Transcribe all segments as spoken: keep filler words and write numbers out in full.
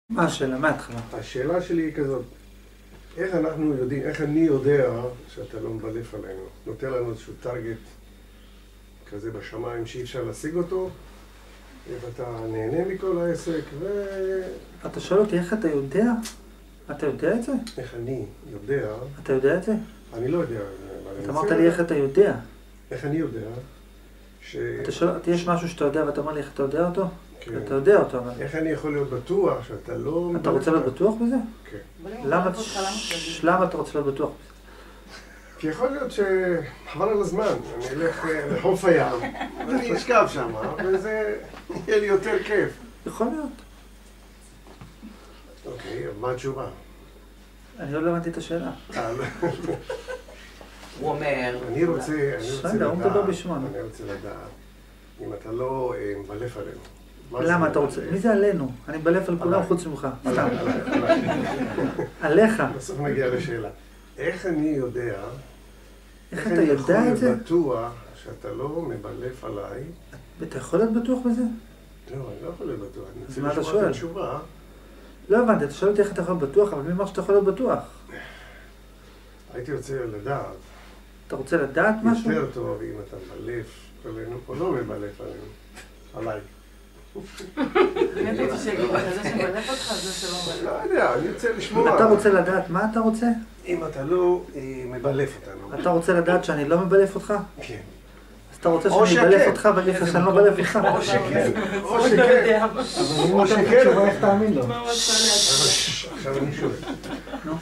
מה השאלה? מה התחלה? השאלה שלי היא כזאת, איך אנחנו יודעים, איך אני יודע שאתה לא מבלף עלינו? נותן לנו איזשהו טרגט כזה בשמיים שאי אפשר להשיג אותו, ואתה נהנה מכל העסק, ו... אתה שואל אותי איך אתה יודע? אתה יודע את זה? איך אני יודע? אתה יודע את זה? אני לא יודע. אתה אמרת לי איך אתה יודע. איך אני יודע? ש... אתה שואל, יש משהו שאתה יודע ואתה אומר לי איך אתה יודע אותו? כן. אתה יודע אותו, אבל... איך אני יכול להיות בטוח שאתה לא... אתה רוצה להיות בטוח בזה? כן. למה למה אתה רוצה להיות בטוח בזה? כי יכול להיות שחבל על הזמן, אני אלך לחוף הים, ואני אשכב שם, וזה יהיה לי יותר כיף. יכול להיות. אוקיי, מה התשובה? אני לא הבנתי את השאלה. הוא אומר... אני רוצה, אני רוצה לדעת, הוא מדבר בשמונה. אני רוצה לדעת, אם אתה לא מבלף עלינו. למה אתה רוצה? מי זה עלינו? אני מבלף על כולם חוץ ממך. סתם. עליך. בסוף נגיע לשאלה. איך אני יודע, איך אתה יודע את זה? איך אני יכול בטוח שאתה לא מבלף עליי? אתה יכול להיות בטוח בזה? לא, אני לא יכול להיות בטוח. אז מה אתה שואל? התשובה. לא הבנתי, אתה שואל אותי איך אתה יכול להיות בטוח, אבל מי אמר שאתה יכול להיות בטוח? הייתי רוצה לדעת. אתה רוצה לדעת משהו? יותר טוב אם אתה מבלף עלינו או לא מבלף עלינו. עליי. אני רוצה שיגיד לך, זה שמבלף אותך, זה שלא מבלף. לא יודע, אני רוצה לשמוע. אתה רוצה לדעת מה אתה רוצה? אם אתה לא מבלף אותנו. אתה רוצה לדעת שאני לא מבלף אותך? כן. אז אתה רוצה שאני מבלף אותך ואני אגיד לך שאני לא מבלף אותך? או שכן, או שכן. או שכן, אבל איך תאמין לו? עכשיו אני שואל. נו.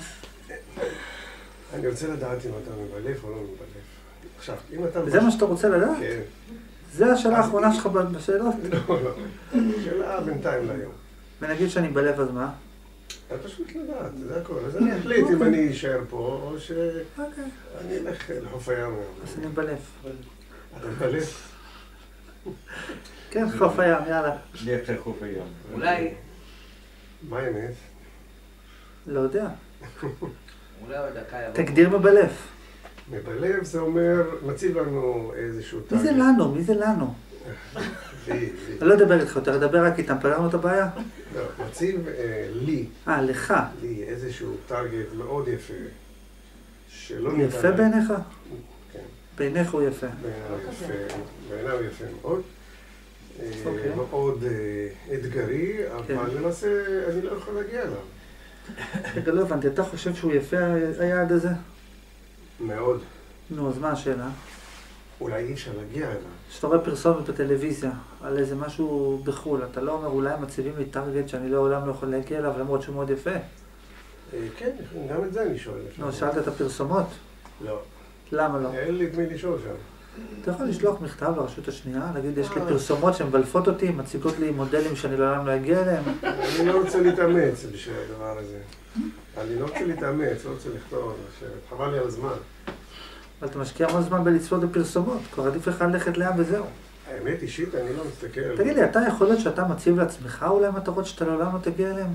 אני רוצה לדעת אם אתה מבלף או לא מבלף. עכשיו, אם אתה... זה מה שאתה רוצה לדעת? כן. זה השאלה האחרונה שלך בשאלות? לא, לא. שאלה בינתיים להיום. ונגיד שאני מבלף אז מה? פשוט לדעת, זה הכל. אז אני אחליט אם אני אשאר פה או שאני אלך לחוף הים. אז אני מבלף. אתה מבלף? כן, חוף הים, יאללה. לך לחוף הים. אולי... מה האמת? לא יודע. אולי עוד דקה יבוא. תגדיר מבלף. מבלף זה אומר, מציב לנו איזשהו מי זה לנו? מי זה לנו? לי, לי. אני לא אדבר איתך יותר, אדבר רק איתם, פתרנו את הבעיה? לא, מציב לי, אה, לך. לי איזשהו טרגט מאוד יפה, שלא הוא יפה בעיניך? כן. בעיניך הוא יפה. בעיניו יפה, בעיניו יפה מאוד. אוקיי. מאוד אתגרי, אבל למעשה אני לא יכול להגיע אליו. רגע, לא הבנתי, אתה חושב שהוא יפה היעד הזה? מאוד. נו, אז מה השאלה? אולי אי אפשר להגיע אליו. כשאתה רואה פרסומת בטלוויזיה על איזה משהו בחו"ל, אתה לא אומר אולי הם מציבים לי טרגט שאני לעולם לא יכול להגיע אליו למרות שהוא מאוד יפה? כן, גם את זה אני שואל. נו, שאלת את הפרסומות? לא. למה לא? אין לי את מי לשאול שם. אתה יכול לשלוח מכתב לרשות השנייה, להגיד יש לי פרסומות שמבלפות אותי, מציגות לי מודלים שאני לעולם לא אגיע אליהם. אני לא רוצה להתאמץ בשביל הדבר הזה. אני לא רוצה להתאמץ, לא רוצה לכתוב, חבל לי על הזמן. אבל אתה משקיע המון זמן בלצפות בפרסומות, כבר עדיף לך ללכת לים וזהו. האמת אישית, אני לא מסתכל. תגיד לי, אתה יכול להיות שאתה מציב לעצמך אולי מטרות שאתה לעולם לא תגיע אליהם?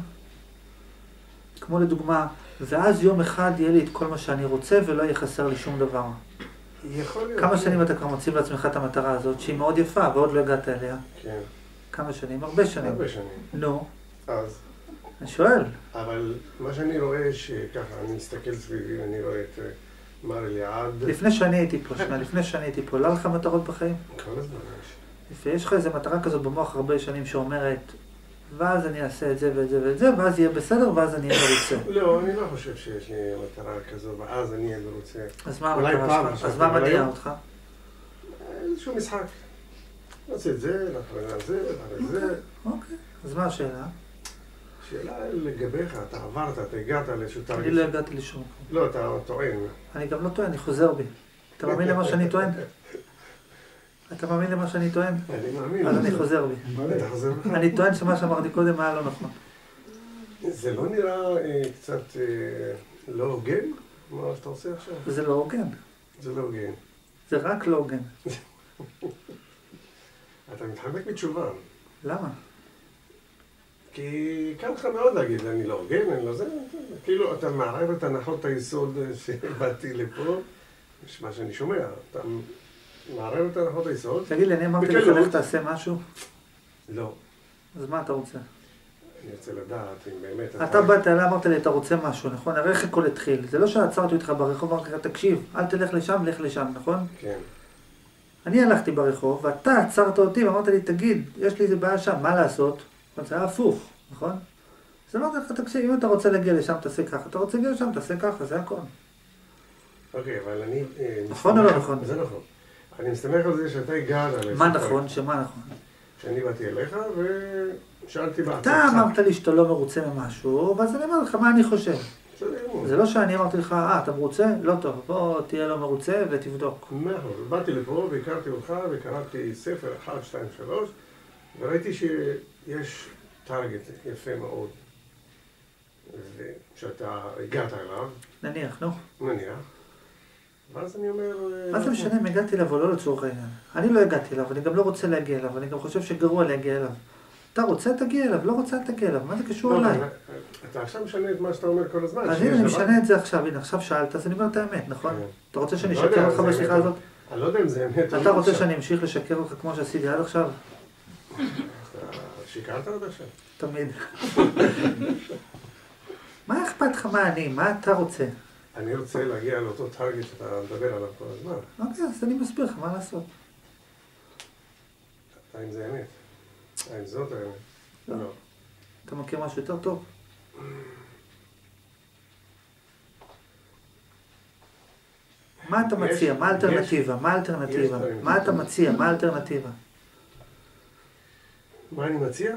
כמו לדוגמה, ואז יום אחד יהיה לי את כל מה שאני רוצה ולא יהיה חסר לי שום דבר. יכול להיות. כמה שנים אתה כבר מציב לעצמך את המטרה הזאת, שהיא מאוד יפה ועוד לא הגעת אליה? כן. כמה שנים? הרבה שנים. הרבה שנים. נו. אז. אני שואל. אבל מה שאני רואה שככה, אני מסתכל סביבי ואני רואה את מר אליעד. לפני שאני הייתי פה, שנה, לפני שאני הייתי פה, לא לך מטרות בחיים? כל הזמן יש. יפה, יש לך איזו מטרה כזאת במוח הרבה שנים שאומרת, ואז אני אעשה את זה ואת זה ואת זה, ואז יהיה בסדר, ואז אני אהיה מרוצה. לא, אני לא חושב שיש לי מטרה כזו, ואז אני אהיה מרוצה. אז מה המטרה שלך? אז מה מניע אותך? איזשהו משחק. נעשה את זה, נעשה את זה, נעשה את זה. אוקיי, אז מה השאלה? שאלה לגביך, אתה עברת, אתה הגעת לאיזשהו טרגט. אני לא הגעתי לשום מקום. לא, אתה טוען. אני גם לא טוען, אני חוזר בי. אתה מאמין למה שאני טוען? אתה מאמין למה שאני טוען? אני מאמין. אז אני חוזר בי. אתה חוזר בך? אני טוען שמה שאמרתי קודם היה לא נכון. זה לא נראה קצת לא הוגן? מה שאתה עושה עכשיו? זה לא הוגן. זה לא הוגן. זה רק לא הוגן. אתה מתחמק מתשובה. למה? כי קל לך מאוד להגיד, אני לא הוגן, אני לא זה, כאילו אתה מערער את הנחות היסוד שבאתי לפה, יש מה שאני שומע, אתה מערער את הנחות היסוד. תגיד לי, אני אמרתי לך איך תעשה משהו? לא. אז מה אתה רוצה? אני רוצה לדעת אם באמת... אתה באת אליי, אמרת לי, אתה רוצה משהו, נכון? הרי איך הכל התחיל. זה לא שעצרתי אותך ברחוב, אמרתי לך, תקשיב, אל תלך לשם, לך לשם, נכון? כן. אני הלכתי ברחוב, ואתה עצרת אותי ואמרת לי, תגיד, יש לי איזה בעיה שם, מה לעשות? זה היה הפוך, נכון? אז אמרתי לך, תקשיב, אם אתה רוצה להגיע לשם, תעשה ככה. אתה רוצה להגיע לשם, תעשה ככה, זה הכל. אוקיי, אבל אני... נכון או לא נכון? זה נכון. אני מסתמך על זה שאתה הגעת... מה נכון? שמה נכון? שאני באתי אליך ושאלתי בעצמך. אתה אמרת לי שאתה לא מרוצה ממשהו, ואז אני אמר לך, מה אני חושב? זה לא שאני אמרתי לך, אה, אתה מרוצה? לא טוב, בוא תהיה לא מרוצה ותבדוק. נכון, באתי לפה והכרתי אותך וקראתי ספר אחד, שתיים, שלוש, וראיתי שיש טארגט יפה מאוד, שאתה הגעת אליו. נניח, נו. נניח. ואז אני אומר... מה זה משנה אם הגעתי אליו או לא לצורך העניין? אני לא הגעתי אליו, אני גם לא רוצה להגיע אליו, אני גם חושב שגרוע להגיע אליו. אתה רוצה, תגיע אליו, לא רוצה, תגיע אליו, מה זה קשור אליי? אתה עכשיו משנה את מה שאתה אומר כל הזמן. אז הנה, אני משנה את זה עכשיו, הנה, עכשיו שאלת, אז אני אומר את האמת, נכון? אתה רוצה שאני אשקר אותך בשיחה הזאת? אני לא יודע אם זה אמת. אתה רוצה שאני אמשיך לשקר אותך כמו שעשיתי עד עכשיו? שיקרת עוד עכשיו? תמיד. מה אכפת לך מה אני? מה אתה רוצה? אני רוצה להגיע לאותו טארגט שאתה מדבר עליו כל הזמן. אוקיי, אז אני מסביר לך מה לעשות. האם זה אמת? האם זאת האמת? לא. אתה מכיר משהו יותר טוב? מה אתה מציע? מה האלטרנטיבה? מה האלטרנטיבה? מה אתה מציע? מה האלטרנטיבה? מה אני מציע?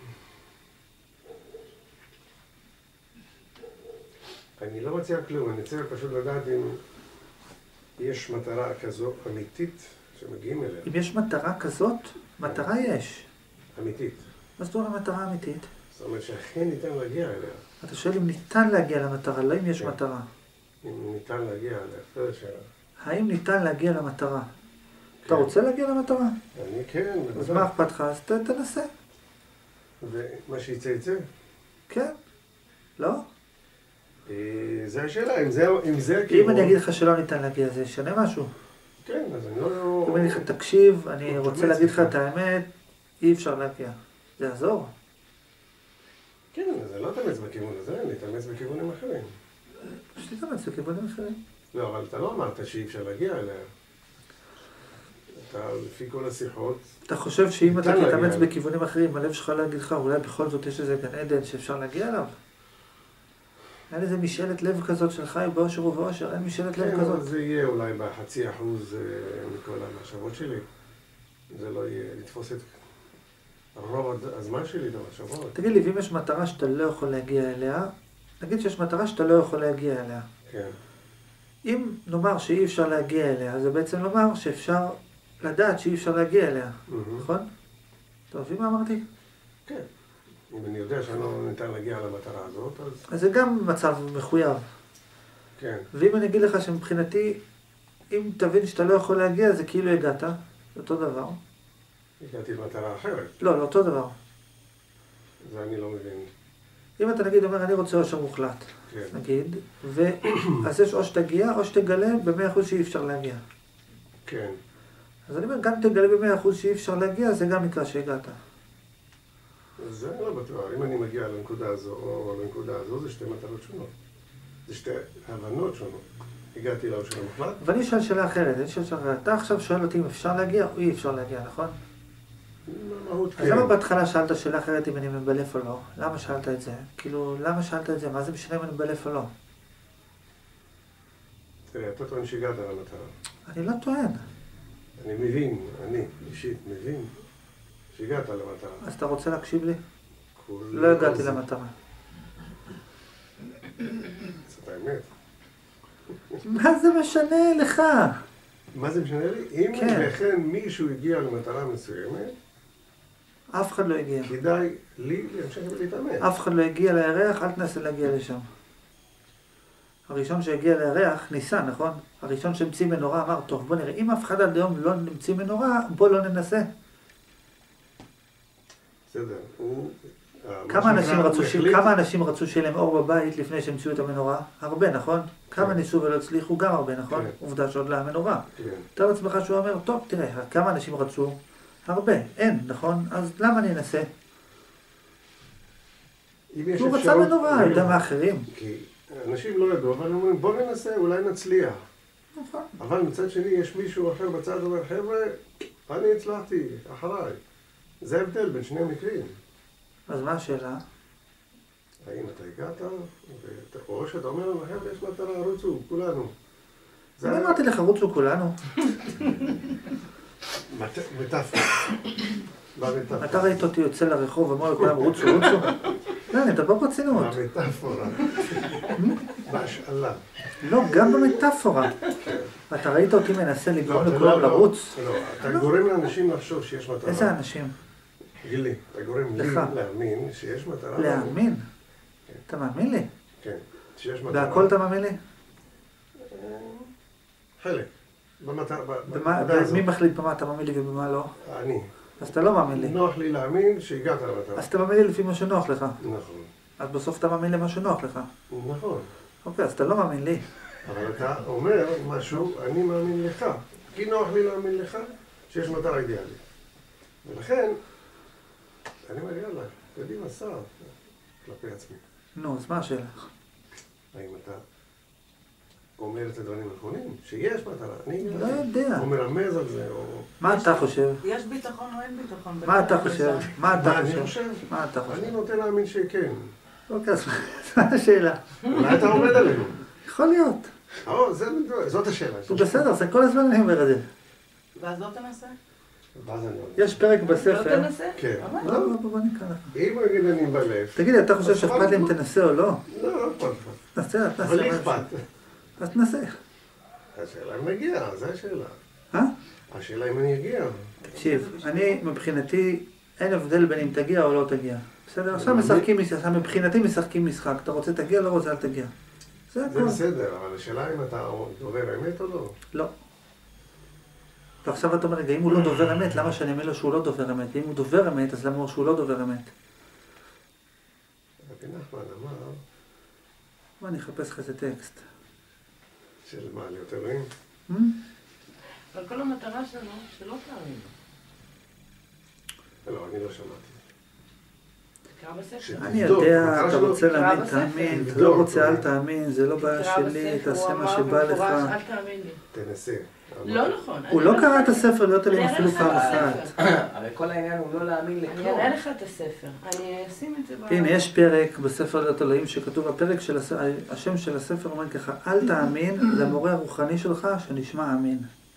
אני לא מציע כלום, אני צריך פשוט לדעת אם יש מטרה כזו אמיתית שמגיעים אליה. אם יש מטרה כזאת, מטרה יש. אמיתית. מה זאת אומרת מטרה אמיתית? זאת אומרת שאכן ניתן להגיע אליה. אתה שואל אם ניתן להגיע למטרה, לא אם יש מטרה. אם ניתן להגיע אליה, זה השאלה. האם ניתן להגיע למטרה? אתה רוצה להגיע למטרה? אני כן, בוודאי. אז מה אכפת לך? אז תנסה. ומה שיצא יצא? כן. לא? זה השאלה, אם זה, אם זה כאילו... אם אני אגיד לך שלא ניתן להגיע, זה ישנה משהו? כן, אז אני לא... אם אני אגיד לך, תקשיב, אני רוצה להגיד לך את האמת, אי אפשר להגיע. זה יעזור? כן, זה לא תאמץ בכיוון הזה, אני תאמץ בכיוונים אחרים. יש לי תאמץ בכיוונים אחרים. לא, אבל אתה לא אמרת שאי אפשר להגיע אליה. אתה, לפי כל השיחות... אתה חושב שאם אתה תתאמץ בכיוונים אחרים, הלב שלך לא יגיד לך, אולי בכל זאת יש איזה גן עדן שאפשר להגיע אליו? אין איזה משאלת לב כזאת של חי באושר ובאושר, אין משאלת לב כזאת. כן, אבל זה יהיה אולי בחצי אחוז מכל המחשבות שלי. זה לא יהיה לתפוס את רוב הזמן שלי במחשבות. תגיד לי, ואם יש מטרה שאתה לא יכול להגיע אליה, נגיד שיש מטרה שאתה לא יכול להגיע אליה. כן. אם נאמר שאי אפשר להגיע אליה, זה בעצם לומר שאפשר לדעת שאי אפשר להגיע אליה, נכון? אתה מבין מה אמרתי? כן. אם אני יודע שאני לא ניתן להגיע למטרה הזאת, אז... אז זה גם מצב מחויב. כן. ואם אני אגיד לך שמבחינתי, אם תבין שאתה לא יכול להגיע, זה כאילו הגעת, זה אותו דבר. הגעתי למטרה אחרת. לא, לא אותו דבר. זה אני לא מבין. אם אתה נגיד אומר, אני רוצה אושר מוחלט, כן. נגיד, ואז יש או שתגיע או שתגלה במאה אחוז שאי אפשר להגיע. כן. אז אני אומר, גם תגלה במאה אחוז שאי אפשר להגיע, זה גם נקרא שהגעת. זה לא בטוח. אם אני מגיע לנקודה הזו או לנקודה הזו, זה שתי מטרות שונות. זה שתי הבנות שונות. הגעתי לאושר המוחלט. ואני שואל שאלה אחרת, אני שואל שאלה אחרת. אתה עכשיו שואל אותי אם אפשר להגיע או אי אפשר להגיע, נכון? במהות כן. אז למה בהתחלה שאלת שאלה אחרת אם אני מבלף או לא? למה שאלת את זה? כאילו, למה שאלת את זה? מה זה משנה אם אני מבלף או לא? תראה, אתה טוען שהגעת למטרה. אני לא טוען. אני מבין, אני אישית מבין שהגעת למטרה. אז אתה רוצה להקשיב לי? לא הגעתי למטרה. זאת האמת. מה זה משנה לך? מה זה משנה לי? אם לכן מישהו הגיע למטרה מסוימת, אף אחד לא הגיע. כדאי לי להמשיך ולהתאמץ. אף אחד לא הגיע לירח, אל תנסה להגיע לשם. הראשון שהגיע לירח ניסה, נכון? הראשון שהמציא מנורה אמר, טוב, בוא נראה, אם אף אחד עד היום לא נמציא מנורה, בוא לא ננסה. בסדר, הוא... כמה אנשים רצו, כמה אנשים רצו שיהיה להם אור בבית לפני שהמציאו את המנורה? הרבה, נכון? כמה ניסו ולא הצליחו? גם הרבה, נכון? עובדה שעוד לא המנורה. תאר לעצמך שהוא אומר, טוב, תראה, כמה אנשים רצו? הרבה, אין, נכון? אז למה אני אנסה? אם יש הוא רצה אפשרות- מנורה, יותר מאחרים. כי אנשים לא ידעו, אבל הם אומרים, בוא ננסה, אולי נצליח. נכון. אבל מצד שני, יש מישהו אחר בצד אומר, חבר'ה, אני הצלחתי, אחריי. זה ההבדל בין שני המקרים. אז מה השאלה? האם אתה הגעת, ואתה- או שאתה אומר לנו, חבר'ה, יש מטרה, רוצו, כולנו. זה אני אמרתי לך, רוצו כולנו. מת- מטאפורה. במטאפורה. אתה ראית אותי יוצא לרחוב ואומר לכולם, רוצו, רוצו. לא, אני מדבר ברצינות. במטאפורה. בהשאלה. לא, גם במטאפורה. אתה ראית אותי מנסה לגרום לא, לכולם לא, לרוץ? לא, אתה גורם לאנשים לחשוב שיש מטרה. איזה אנשים? גילי, אתה גורם לי לך. להאמין שיש מטרה. להאמין? אתה מאמין לי? כן, שיש מטרה. והכל אתה מאמין לי? חלק. במטרה, ב- במה- בנקודה הזאת. מי מחליט במה אתה מאמין לי ובמה לא? אני. אז אתה לא מאמין לי. נוח לי להאמין שהגעת למטרה. אז אתה מאמין לי לפי מה שנוח לך. נכון. אז בסוף אתה מאמין למה שנוח לך. נכון. אוקיי, אז אתה לא מאמין לי. אבל אתה אומר משהו, אני מאמין לך. כי נוח לי להאמין לך שיש מטרה אידיאלית. ולכן, אני אומר, יאללה, קדימה, סע, כלפי עצמי. נו, אז מה השאלה? האם אתה אומר את הדברים הנכונים? שיש מטרה. אני לא יודע. או מרמז על זה, או... מה אתה חושב? יש ביטחון או אין ביטחון? מה אתה חושב? מה אתה מה אני חושב? חושב? מה אתה חושב? אני נוטה להאמין שכן. אוקיי, אז מה השאלה? אולי אתה עומד עלינו. יכול להיות. או, זה- זאת השאלה. הוא בסדר, זה כל הזמן אני אומר את זה. ואז לא תנסה? ואז אני אומר. יש פרק לא בספר. תנסה? כן. ממש? לא, לא, בוא נקרא לך. אם הוא יגיד אני בלב, תגיד לי, אתה חושב שאכפת לי אם תנסה או לא? לא, לא אכפת לך. תנסה, תנסה. אבל לי משהו. אכפת. אז תנסה. השאלה אם נגיע, זו השאלה. אה? השאלה אם אני אגיע. תקשיב, אני מבחינתי, אין הבדל בין אם תגיע או לא תגיע. בסדר? עכשיו משחקים, עכשיו מבחינתי משחקים משחק. אתה רוצה תגיע, לא רוצה, אל תגיע. זה זה הכל. בסדר, אבל השאלה אם אתה דובר אמת או לא. לא. ועכשיו אתה אומר, רגע, אם הוא לא דובר אמת, למה שאני אומר לו שהוא לא דובר אמת? ואם הוא דובר אמת, אז למה הוא אומר שהוא לא דובר אמת? רבי נחמן אמר, מה, אני אחפש לך איזה טקסט. של מה, להיות אלוהים? Hmm? אבל כל המטרה שלו, שלא תאמין. לא, אני לא שמעתי. תקרא בספר. ש- אני תבדוק, יודע, המטרה אתה שלו- רוצה תקרא להאמין, בספר. תאמין, אתה תבדוק, לא רוצה, אל תבדוק. תאמין, זה לא בעיה תקרא שלי, בספר, תעשה הוא מה אמר שבא לך. במפורש, אל תאמין לי. תנסה. לא נכון. הוא אני לא אראה קרא לך את הספר להיות אני עליהם אראה אפילו לך פעם את אחת. הספר. הרי כל העניין הוא לא להאמין אני לכלום. אראה לך את הספר. אני אשים את זה ב... הנה, יש פרק בספר להיות אלוהים שכתוב, הפרק של הס... השם של הספר אומר ככה, אל תאמין למורה הרוחני שלך שנשמע אמין.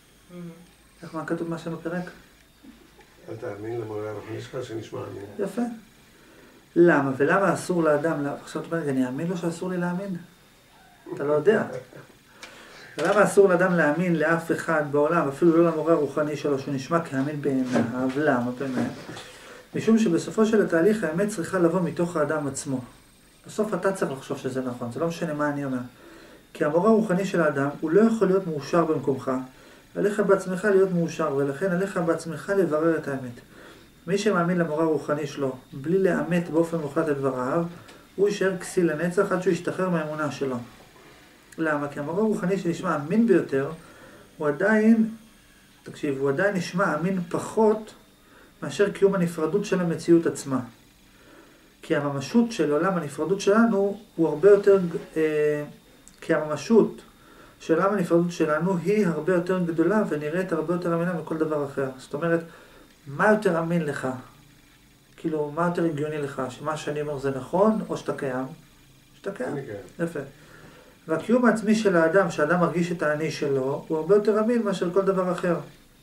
איך מה כתוב מה שם בפרק? אל תאמין למורה הרוחני שלך שנשמע אמין. יפה. למה? ולמה אסור לאדם, עכשיו אתה אומר, אני אאמין לו שאסור לי להאמין? אתה לא יודע. ולמה אסור לאדם להאמין לאף אחד בעולם, אפילו לא למורה הרוחני שלו, שהוא נשמע כאמין בעיניו? למה באמת? משום שבסופו של התהליך האמת צריכה לבוא מתוך האדם עצמו. בסוף אתה צריך לחשוב שזה נכון, זה לא משנה מה אני אומר. כי המורה הרוחני של האדם, הוא לא יכול להיות מאושר במקומך, ועליך בעצמך להיות מאושר, ולכן עליך בעצמך לברר את האמת. מי שמאמין למורה הרוחני שלו, בלי לאמת באופן מוחלט את דבריו, הוא יישאר כסיל לנצח עד שהוא ישתחרר מהאמונה שלו. למה? כי המורה הרוחני שנשמע אמין ביותר, הוא עדיין, תקשיב, הוא עדיין נשמע אמין פחות מאשר קיום הנפרדות של המציאות עצמה. כי הממשות של עולם הנפרדות שלנו הוא הרבה יותר, אה, כי הממשות של עולם הנפרדות שלנו היא הרבה יותר גדולה ונראית הרבה יותר אמינה מכל דבר אחר. זאת אומרת, מה יותר אמין לך? כאילו, מה יותר הגיוני לך? שמה שאני אומר זה נכון או שאתה קיים? שאתה קיים. אני כן. יפה. והקיום העצמי של האדם, שהאדם מרגיש את האני שלו, הוא הרבה יותר אמין מאשר כל דבר אחר.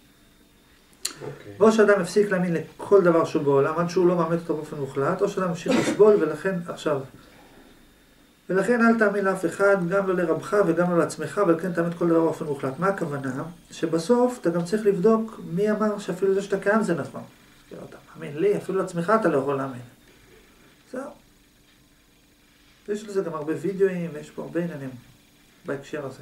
אוקיי. או שאדם הפסיק להאמין לכל דבר שהוא בעולם, עד שהוא לא מאמין אותו באופן מוחלט, או שאדם ממשיך לסבול, ולכן, עכשיו, ולכן אל תאמין לאף אחד, גם לא לרבך וגם לא לעצמך, אבל כן תאמין כל דבר באופן מוחלט. מה הכוונה? שבסוף אתה גם צריך לבדוק מי אמר שאפילו זה שאתה קיים זה נכון. אתה מאמין לי, אפילו לעצמך אתה לא יכול להאמין. זהו. יש לזה גם הרבה וידאוים, ויש פה הרבה עניינים בהקשר הזה.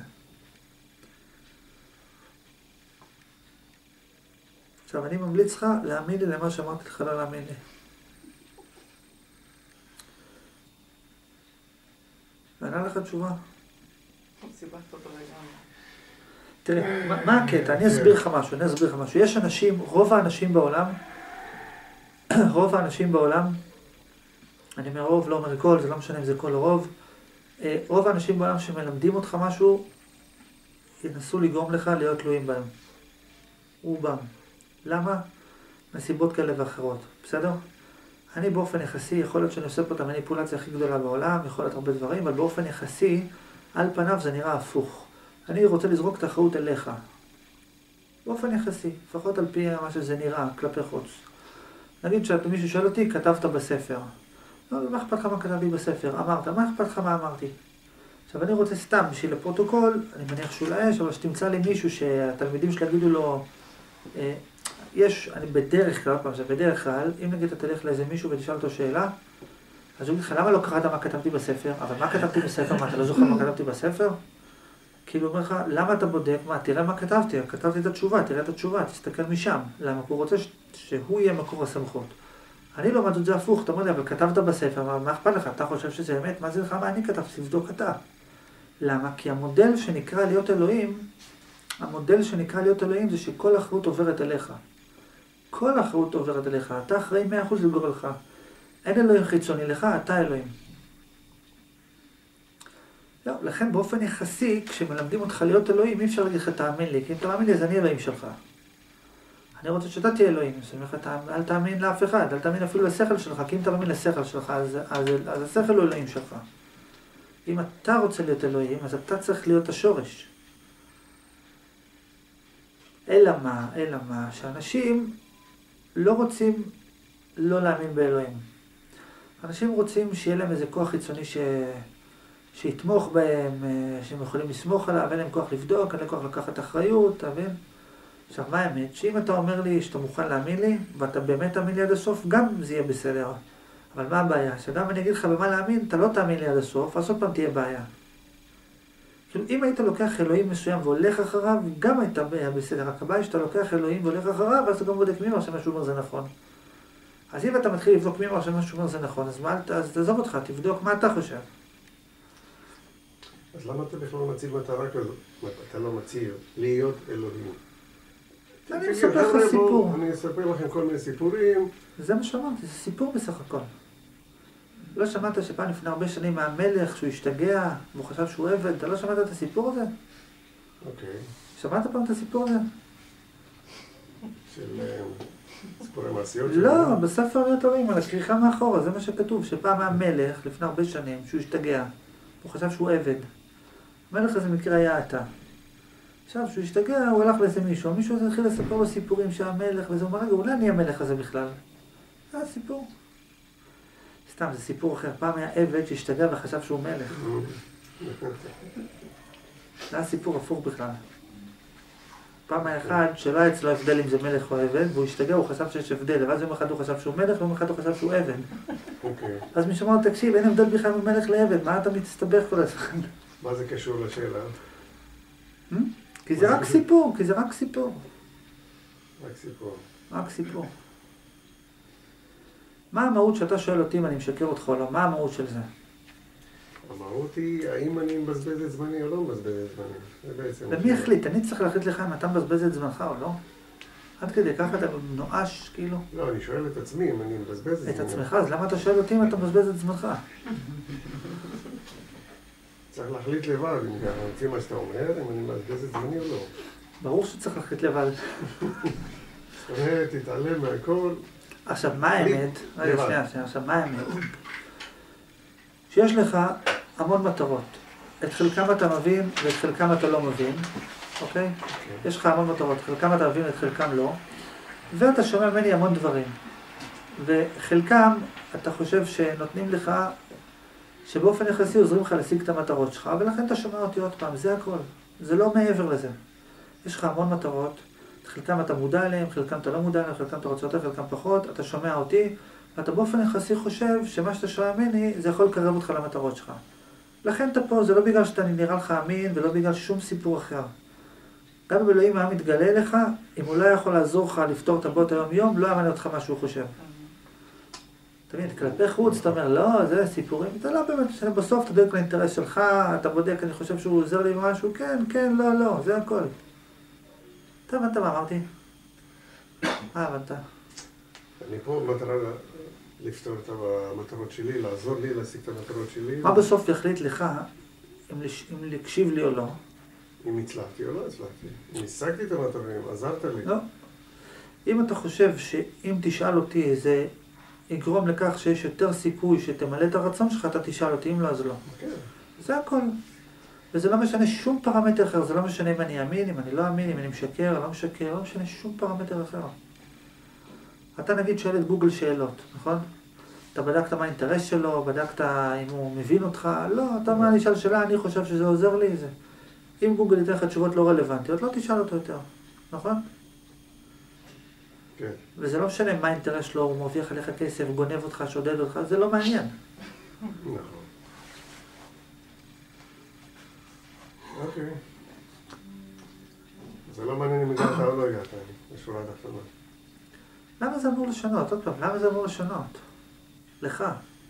עכשיו, אני ממליץ לך להאמין לי למה שאמרתי לך לא להאמין לי. וענה לך תשובה. סיבכת אותו לגמרי. תראה, מה- מה הקטע? אני אסביר לך משהו, אני אסביר לך משהו. יש אנשים, רוב האנשים בעולם, רוב האנשים בעולם, אני אומר רוב, לא אומר כל, זה לא משנה אם זה כל או רוב. רוב האנשים בעולם שמלמדים אותך משהו, ינסו לגרום לך להיות תלויים בהם. רובם. למה? מסיבות כאלה ואחרות. בסדר? אני באופן יחסי, יכול להיות שאני עושה פה את המניפולציה הכי גדולה בעולם, יכול להיות הרבה דברים, אבל באופן יחסי, על פניו זה נראה הפוך. אני רוצה לזרוק את האחריות אליך. באופן יחסי, לפחות על פי מה שזה נראה, כלפי חוץ. נגיד שמישהו שואל אותי, כתבת בספר. לא, מה אכפת לך מה כתבתי בספר? אמרת, מה אכפת לך מה אמרתי? עכשיו אני רוצה סתם, בשביל לפרוטוקול, אני מניח שאולי יש, אבל שתמצא לי מישהו שהתלמידים שלי יגידו לו, אה, יש, אני בדרך כלל, פעם זה בדרך כלל, אם נגיד אתה תלך לאיזה מישהו ותשאל אותו שאלה, אז הוא יגיד לך, למה לא קראת מה כתבתי בספר? אבל מה כתבתי בספר? מה, אתה לא זוכר מה כתבתי בספר? כאילו אומר לך, למה אתה בודק? מה, תראה מה כתבתי, כתבתי את התשובה, תראה את התשובה, תסתכל משם. למה? הוא רוצה ש... שהוא יהיה מקור הסמכות. אני לא מעט את זה הפוך, אתה אומר לי, אבל כתבת בספר, מה, מה אכפת לך? אתה חושב שזה אמת? מה זה לך? מה אני כתבתי? תבדוק אתה. למה? כי המודל שנקרא להיות אלוהים, המודל שנקרא להיות אלוהים זה שכל האחריות עוברת אליך. כל האחריות עוברת אליך. אתה אחראי מאה אחוז לגורלך. אין אלוהים חיצוני לך, אתה אלוהים. לא, לכן באופן יחסי, כשמלמדים אותך להיות אלוהים, אי אפשר להגיד לך, תאמין לי, כי אם אתה מאמין לי, אז אני אלוהים שלך. אני רוצה שאתה תהיה אלוהים, אז אני אומר לך, אל תאמין לאף אחד, אל תאמין אפילו לשכל שלך, כי אם אתה מאמין לשכל שלך, אז, אז, אז השכל הוא אלוהים שלך. אם אתה רוצה להיות אלוהים, אז אתה צריך להיות השורש. אלא מה, אלא מה, שאנשים לא רוצים לא להאמין באלוהים. אנשים רוצים שיהיה להם איזה כוח חיצוני ש... שיתמוך בהם, שהם יכולים לסמוך עליו, אין להם כוח לבדוק, אין להם כוח לקחת אחריות, אתה מבין? עכשיו, מה האמת? שאם אתה אומר לי שאתה מוכן להאמין לי, ואתה באמת תאמין לי עד הסוף, גם זה יהיה בסדר. אבל מה הבעיה? שגם אני אגיד לך במה להאמין, אתה לא תאמין לי עד הסוף, אז עוד פעם תהיה בעיה. כאילו, אם היית לוקח אלוהים מסוים והולך אחריו, גם הייתה בעיה בסדר. רק הבעיה שאתה לוקח אלוהים והולך אחריו, אז אתה גם בודק מי אמר שמה שהוא אומר זה נכון. אז אם אתה מתחיל לבדוק מי אמר שמה שהוא אומר זה נכון, אז, מה, אז תעזוב אותך, תבדוק מה אתה חושב. אז למה אתה בכלל מציב מטרה כזאת? אתה לא מציב להיות אלוהים. אני אספר לך סיפור. אני אספר לכם כל מיני סיפורים. זה מה שאמרתי, זה סיפור בסך הכל. לא שמעת שפעם לפני הרבה שנים מהמלך שהוא השתגע, והוא חשב שהוא עבד, אתה לא שמעת את הסיפור הזה? אוקיי. שמעת פעם את הסיפור הזה? של סיפורי מעשיות? לא, בספר להיות אלוהים, על הכריכה מאחורה, זה מה שכתוב, שפעם מהמלך לפני הרבה שנים, שהוא השתגע, הוא חשב שהוא עבד. המלך הזה מקרה היה אתה. עכשיו, כשהוא השתגע, הוא הלך לאיזה מישהו, מישהו הזה התחיל לספר לו סיפורים שהמלך, וזה אומר, רגע, אולי אני המלך הזה בכלל. זה הסיפור. סתם, זה סיפור אחר. פעם היה עבד שהשתגע וחשב שהוא מלך. זה הסיפור הפוך בכלל. פעם היה אחד שלא היה אצלו הבדל אם זה מלך או עבד, והוא השתגע, הוא חשב שיש הבדל, ואז יום אחד הוא חשב שהוא מלך, ויום אחד הוא חשב שהוא עבד. אז מישהו אמר, תקשיב, אין הבדל בכלל ממלך לעבד, מה אתה מצטבח כל הזמן? מה זה קשור לשאלה? כי זה רק סיפור, כי זה רק סיפור. רק סיפור. רק סיפור. מה המהות שאתה שואל אותי אם אני משקר אותך או לא? מה המהות של זה? המהות היא, האם אני מבזבז את זמני או לא מבזבז את זמני. זה בעצם... ומי החליט? אני צריך להחליט לך אם אתה מבזבז את זמנך או לא? עד כדי ככה אתה נואש, כאילו? לא, אני שואל את עצמי אם אני מבזבז את זמני. את עצמך, אז למה אתה שואל אותי אם אתה מבזבז את זמנך? צריך להחליט לבד, אם גם לפי מה שאתה אומר, אם אני מבזבז את זמני או לא. ברור שצריך להחליט לבד. זאת אומרת, תתעלם מהכל. עכשיו, מה האמת? רגע, שנייה, שנייה, עכשיו, מה האמת? שיש לך המון מטרות. את חלקם אתה מבין ואת חלקם אתה לא מבין, אוקיי? יש לך המון מטרות, חלקם אתה מבין ואת חלקם לא, ואתה שומע ממני המון דברים. וחלקם אתה חושב שנותנים לך, שבאופן יחסי עוזרים לך להשיג את המטרות שלך, ולכן אתה שומע אותי עוד פעם, זה הכל. זה לא מעבר לזה. יש לך המון מטרות, חלקם אתה מודע אליהם, חלקם אתה לא מודע אליהם, חלקם אתה רוצה יותר, חלקם פחות, אתה שומע אותי, ואתה באופן יחסי חושב שמה שאתה שומע ממני, זה יכול לקרב אותך למטרות שלך. לכן אתה פה, זה לא בגלל שאתה נראה לך אמין, ולא בגלל שום סיפור אחר. גם אם אלוהים היה מתגלה לך, אם הוא לא יכול לעזור לך לפתור את הבעיות היום-יום, לא יאמן אותך מה שהוא חושב. אתה מבין, כלפי חוץ, אתה אומר, לא, זה סיפורים, אתה לא באמת, בסוף אתה דואג לאינטרס שלך, אתה בודק, אני חושב שהוא עוזר לי במשהו, כן, כן, לא, לא, זה הכל. אתה הבנת מה אמרתי? מה הבנת? אני פה במטרה לפתור את המטרות שלי, לעזור לי להשיג את המטרות שלי. מה בסוף יחליט לך אם לש- אם להקשיב לי או לא? אם הצלחתי או לא הצלחתי. אם השגתי את המטרות, עזרת לי. לא. אם אתה חושב שאם תשאל אותי זה יגרום לכך שיש יותר סיכוי שתמלא את הרצון שלך, אתה תשאל אותי, אם לא אז לא. כן. זה הכל. וזה לא משנה שום פרמטר אחר, זה לא משנה אם אני אמין, אם אני לא אמין, אם אני משקר, לא משקר, לא משנה שום פרמטר אחר. אתה נגיד שואל את גוגל שאלות, נכון? אתה בדקת מה האינטרס שלו, בדקת אם הוא מבין אותך, לא, אתה אומר לי שאל שאלה, אני חושב שזה עוזר לי, זה. אם גוגל ייתן לך תשובות לא רלוונטיות, לא תשאל אותו יותר, נכון? כן. וזה לא משנה מה האינטרס שלו, הוא מרוויח עליך כסף, גונב אותך, שודד אותך, זה לא מעניין. נכון. אוקיי. זה לא מעניין אם הגעת או לא הגעת, בשורה התחתונה. למה זה אמור לשנות? עוד פעם, למה זה אמור לשנות? לך.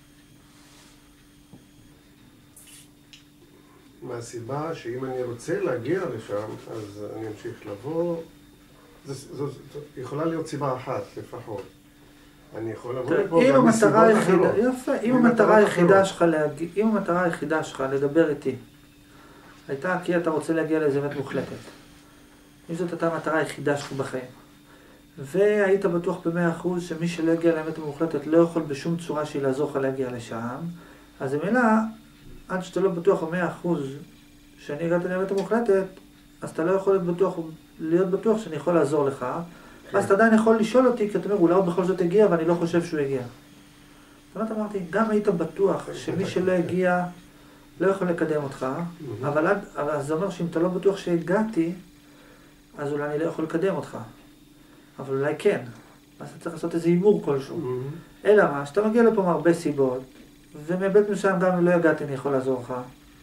מהסיבה שאם אני רוצה להגיע לשם, אז אני אמשיך לבוא. זו יכולה להיות סיבה אחת לפחות. אני יכול לבוא לפה אם גם מסיבות המטרה היחידה, אחרות. יפה, אם המטרה היחידה שלך להגיע, אם המטרה היחידה שלך לדבר איתי, הייתה כי אתה רוצה להגיע לאיזה אמת מוחלטת. אם זאת הייתה המטרה היחידה שלך בחיים. והיית בטוח במאה אחוז שמי שלא יגיע לאמת המוחלטת לא יכול בשום צורה שהיא לעזור לך להגיע לשם, אז במילה, עד שאתה לא בטוח במאה אחוז שאני הגעתי לאמת המוחלטת, אז אתה לא יכול להיות בטוח, להיות בטוח שאני יכול לעזור לך, אז אתה עדיין יכול לשאול אותי, כי אתה אומר, אולי הוא בכל זאת הגיע ואני לא חושב שהוא הגיע. זאת אומרת, אמרתי, גם היית בטוח שמי שלא הגיע לא יכול לקדם אותך, אבל עד, אבל זה אומר שאם אתה לא בטוח שהגעתי, אז אולי אני לא יכול לקדם אותך. אבל אולי כן. אז אתה צריך לעשות איזה אימור כלשהו. אלא מה, שאתה מגיע לפה מהרבה סיבות, ומבית מסוים גם אם לא הגעתי אני יכול לעזור לך.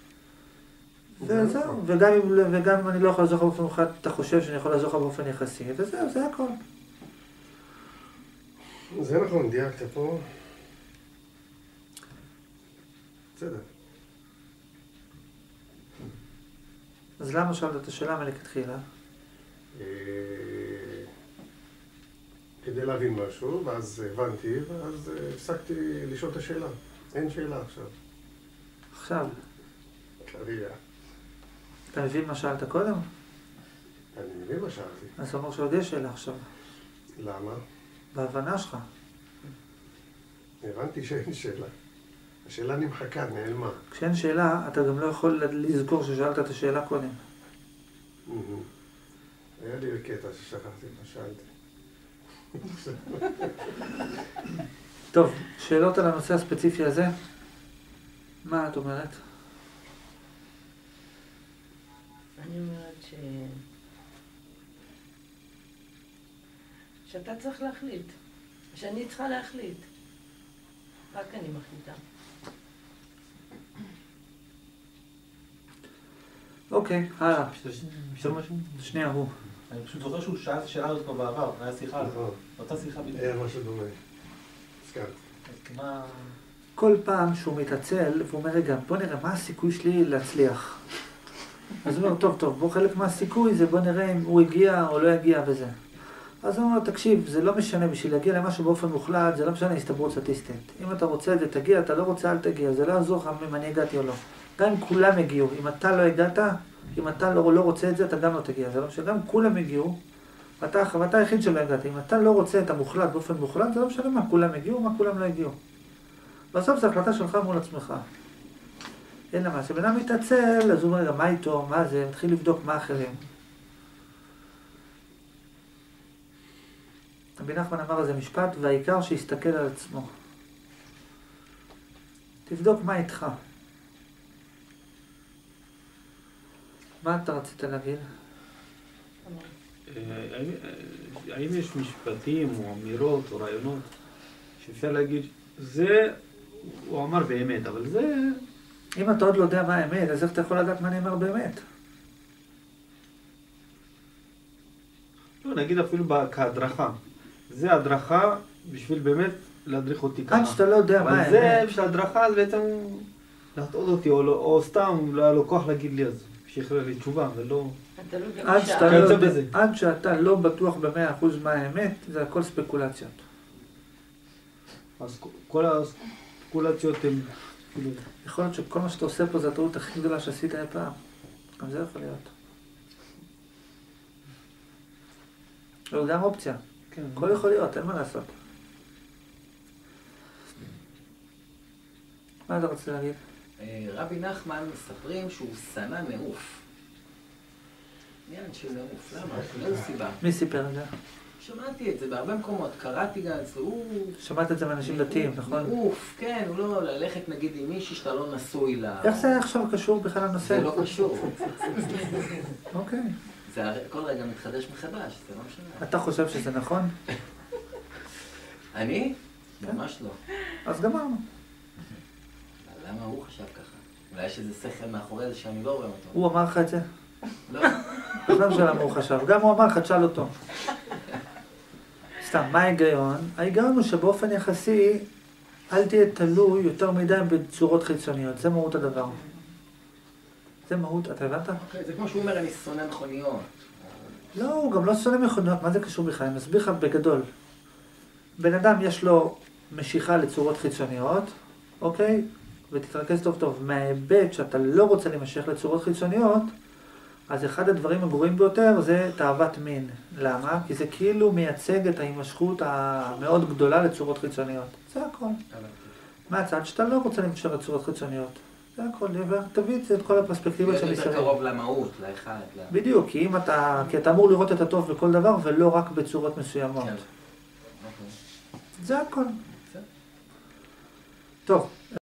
וזהו, וגם אם, וגם אם אני לא יכול לעזור לך באופן מוחלט, אתה חושב שאני יכול לעזור לך באופן יחסי, וזהו, זה הכל. זה נכון, דייקת פה. בסדר. אז למה שאלת את השאלה מלכתחילה? כדי להבין משהו, ואז הבנתי, ואז הפסקתי לשאול את השאלה. אין שאלה עכשיו. עכשיו. כרגע. אתה מבין מה שאלת קודם? אני מבין מה שאלתי. אז זה אומר שעוד יש שאלה עכשיו. למה? בהבנה שלך. הבנתי שאין שאלה. השאלה נמחקה, נעלמה. כשאין שאלה, אתה גם לא יכול לזכור ששאלת את השאלה קודם. היה לי קטע ששכחתי מה שאלתי. טוב, שאלות על הנושא הספציפי הזה? מה את אומרת? אני אומרת ש... שאתה צריך להחליט. שאני צריכה להחליט. רק אני מחליטה. אוקיי, הלאה. אפשר משהו? שנייה, הוא. אני פשוט זוכר שהוא שאל את השאלה הזאת פה בעבר, היה שיחה על זה. אותה שיחה בדיוק. היה משהו דומה. הסכמת. אז מה... כל פעם שהוא מתעצל, והוא אומר, רגע, בוא נראה מה הסיכוי שלי להצליח. אז הוא אומר, טוב, טוב, בוא חלק מהסיכוי זה בוא נראה אם הוא הגיע או לא הגיע וזה. אז הוא אומר, תקשיב, זה לא משנה, בשביל להגיע למשהו באופן מוחלט, זה לא משנה הסתברות סטטיסטית. אם אתה רוצה את זה, תגיע, אתה לא רוצה, אל תגיע, זה לא יעזור לך אם אני הגעתי או לא. גם אם כולם הגיעו, אם אתה לא הגעת, אם אתה לא, לא רוצה את זה, אתה גם לא תגיע. זה לא משנה, גם כולם הגיעו, ואתה, ואתה היחיד שלא הגעת. אם אתה לא רוצה את המוחלט באופן מוחלט, זה לא משנה מה כולם הגיעו, מה כולם לא הגיעו. בסוף זו החלטה שלך מול עצמך. אין למה, כשבן אדם מתעצל, אז הוא אומר, מה איתו, מה זה, מתחיל לבדוק מה אחרים. רבי נחמן אמר איזה משפט, והעיקר שיסתכל על עצמו. תבדוק מה איתך. מה אתה רצית להגיד? האם יש משפטים או אמירות או רעיונות שאפשר להגיד, זה הוא אמר באמת, אבל זה... אם אתה עוד לא יודע מה האמת, אז איך אתה יכול לדעת מה נאמר באמת? לא, נגיד אפילו כהדרכה. זה הדרכה בשביל באמת להדריך אותי ככה. עד שאתה לא יודע מה האמת. אבל זה בשביל הדרכה, אז בעצם להטעות אותי, או, או סתם, לא היה לו כוח להגיד לי, אז שיחרר לי תשובה, ולא... עד שאתה, לא יודע, עד שאתה לא בטוח במאה אחוז מה האמת, זה הכל ספקולציות. אז כל הספקולציות הן כאילו... יכול להיות שכל מה שאתה עושה פה זה הטעות הכי גדולה שעשית אי פעם. גם זה יכול להיות. זו גם אופציה. כן. הכל יכול להיות, אין מה לעשות. מה אתה רוצה להגיד? רבי נחמן מספרים שהוא שנא נעוף. עניין של נעוף, למה? לא סיבה. מי סיפר את זה? שמעתי את זה בהרבה מקומות, קראתי גם את זה, הוא... שמעת את זה מאנשים דתיים, נכון? נעוף, כן, הוא לא ללכת נגיד עם מישהי שאתה לא נשוי לה. איך זה עכשיו קשור בכלל לנושא? זה לא קשור. אוקיי. זה הרי כל רגע מתחדש מחדש, זה לא משנה. אתה חושב שזה נכון? אני? ממש לא. אז גמרנו. למה הוא חשב ככה? אולי יש איזה שכל מאחורי זה שאני לא רואה אותו. הוא אמר לך את זה? לא. אז לא משנה מה הוא חשב. גם הוא אמר לך, תשאל אותו. סתם, מה ההיגיון? ההיגיון הוא שבאופן יחסי, אל תהיה תלוי יותר מדי בצורות חיצוניות. זה מהות הדבר. זה מהות, אתה הבנת? זה כמו שהוא אומר, אני שונא מכוניות. לא, הוא גם לא שונא מכוניות. מה זה קשור בכלל? אני מסביר לך בגדול. בן אדם יש לו משיכה לצורות חיצוניות, אוקיי? ותתרכז טוב טוב. מההיבט שאתה לא רוצה להימשך לצורות חיצוניות, אז אחד הדברים הגרועים ביותר זה תאוות מין. למה? כי זה כאילו מייצג את ההימשכות המאוד גדולה לצורות חיצוניות. זה הכל. מהצד שאתה לא רוצה להימשך לצורות חיצוניות. זה הכל. תביא את כל הפרספקטיבות של יותר ישראל. קרוב למהות, לאחד. בדיוק, כי אם אתה, כי אתה אמור לראות את הטוב בכל דבר ולא רק בצורות מסוימות. זה הכל. טוב.